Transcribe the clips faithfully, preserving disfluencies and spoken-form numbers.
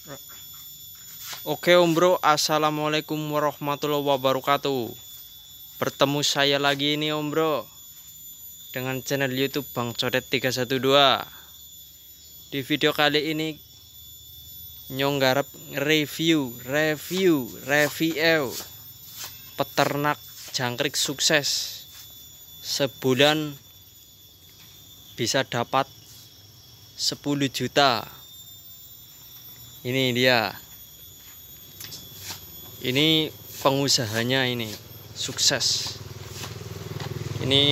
Oke Om Bro, assalamualaikum warahmatullahi wabarakatuh. Bertemu saya lagi ini Om Bro dengan channel YouTube Bang Codet tiga satu dua. Di video kali ini nyonggarap review review review peternak jangkrik sukses. Sebulan bisa dapat sepuluh juta. Ini dia. Ini pengusahanya, ini sukses. Ini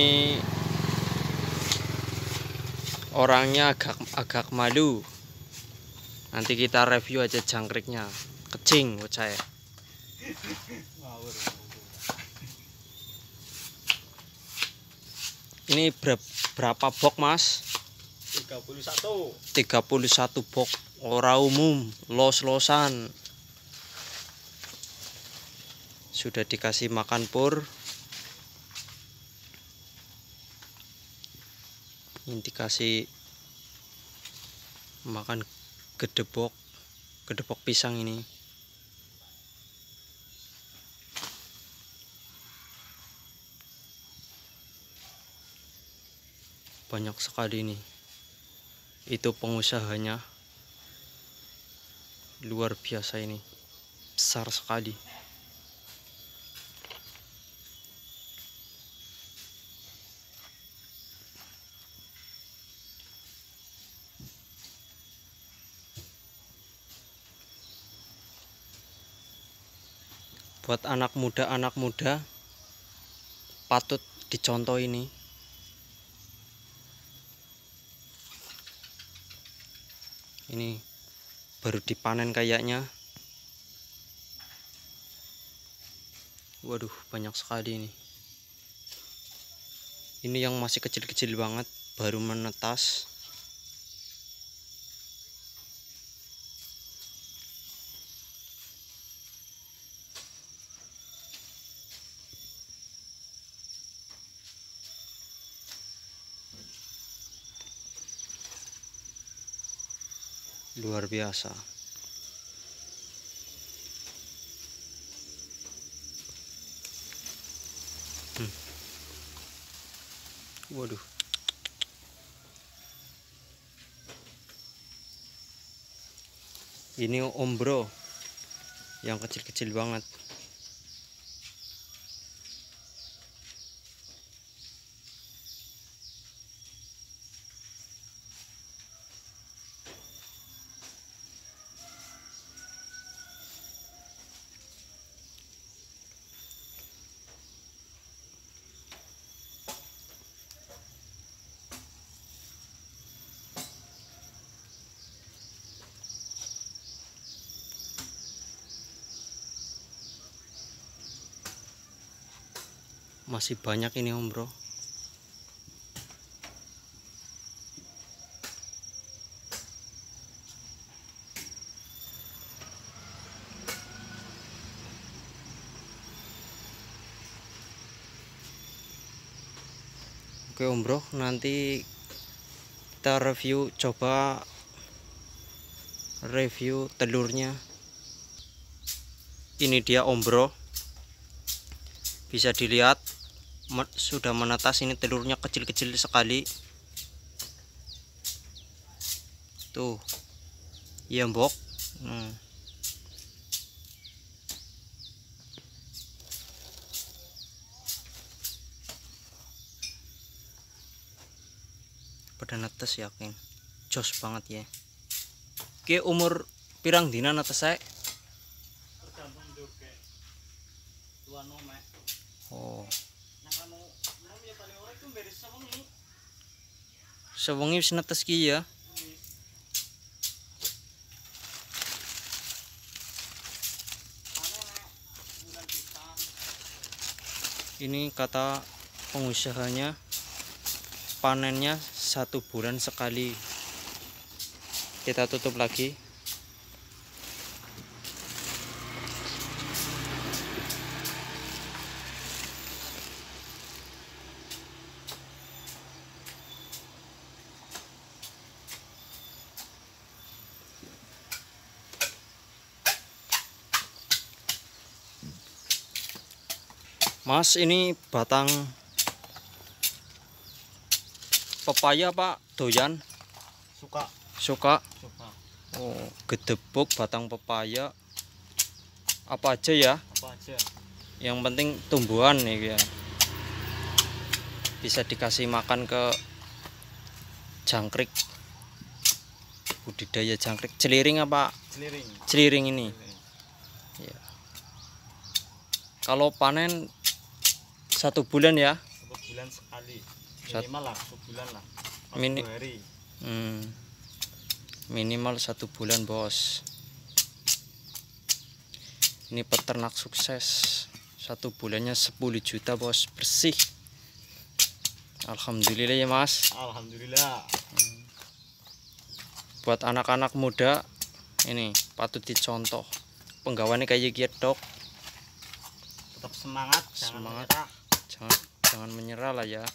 orangnya agak agak malu. Nanti kita review aja jangkriknya. Kecing buat saya. Ini berapa box Mas? tiga puluh satu. tiga puluh satu box. Ora umum, los-losan. Sudah dikasih makan pur. Ini dikasih makan gedebok, gedebok pisang ini. Banyak sekali ini. Itu pengusahanya. Luar biasa ini. Besar sekali. Buat anak muda-anak muda patut dicontoh ini. Ini baru dipanen kayaknya. Waduh, banyak sekali ini. Ini yang masih kecil-kecil banget, baru menetas. Luar biasa. Hmm. Waduh. Ini Om Bro yang kecil-kecil banget. Masih banyak ini Om Bro. Oke Om Bro, nanti kita review, coba review telurnya. Ini dia Om Bro. Bisa dilihat sudah menetas, ini telurnya kecil-kecil sekali. Tuh. Iya, Mbok. Hmm. Pada netes yakin. Jos banget ya. Oke, umur pirang dina netes saya? Tergantung durke. Tuan nome. Oh. Nah kamu nom ya paling ora itu beres sewengi. Sewengi wis netes ki ya. Ini kata pengusahanya panennya satu bulan sekali. Kita tutup lagi. Mas, ini batang pepaya Pak doyan? Suka. Suka? Suka. Oh, gedebuk batang pepaya. Apa aja ya? Apa aja? Yang penting tumbuhan nih ya. Bisa dikasih makan ke jangkrik. Budidaya jangkrik. Celiring apa? Celiring. Celiring ini. Celiring. Ya. Kalau panen satu bulan ya? Satu bulan sekali. Sat- Minimal lah sebulan lah. Mini- Satu hari. Hmm. Minimal satu bulan bos. Ini peternak sukses. Satu bulannya sepuluh juta bos, bersih. Alhamdulillah ya mas. Alhamdulillah. Buat anak-anak muda ini patut dicontoh. Penggawaannya kayak gitu. Tetap semangat, jangan Semangat. menyerah. Jangan jangan menyerah lah ya.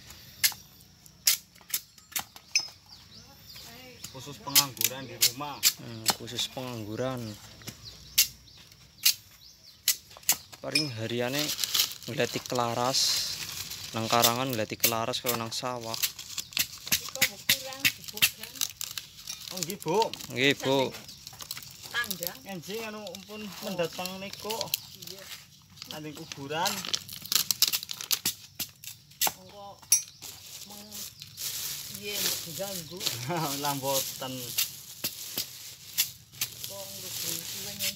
Khusus pengangguran di rumah. Hmm, khusus pengangguran. Paling hariannya ngelati kelaras. Nang karangan ngelati kelaras kalau nang sawah. Oh nggih, Bu. Nggih, Bu. Tandang. Enjing anu pun mendatang niku. Iya. Nanti kuburan. Engko meng piye ganggu Lambotan. kok ngrugi suwene.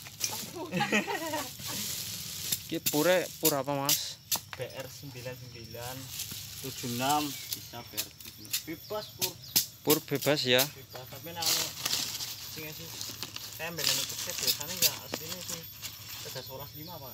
Ki pure pur apa mas? B R sembilan sembilan tujuh enam bisa B R bebas pur. Pur bebas ya. Bebas tapi nek anu sing sing tembel anu kecet biasanya ya aslinya sing tiga belas lima Pak.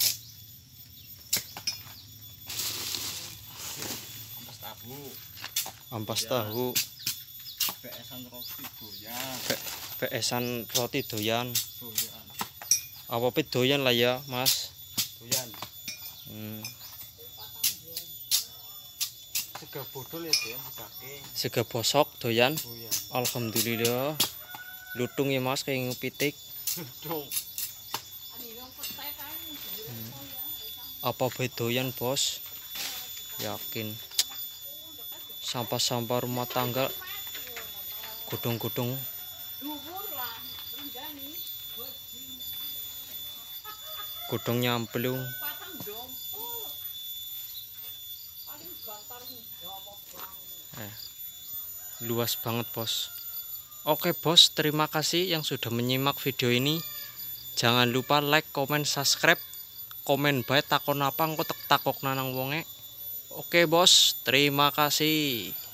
Ampas tahu. Ampas Ya. tahu. B S-an roti doyan. P S-an roti doyan. Doyan. Apa pe doyan lah ya mas. Doyan. Hmm. Sega bodol ya doyan dipake. Sega bosok doyan. Doyan. Alhamdulillah. Lutung ya mas kayak ngepitik. Dong. Apa be doyan bos? Yakin. Sampah-sampah rumah tangga. Gudung-gudung. Gudung nyamplung. Eh, luas banget bos. Oke bos, terima kasih yang sudah menyimak video ini. Jangan lupa like, komen, subscribe. Komen bae takon apa engko tek takok nanang wonge. Oke bos, terima kasih.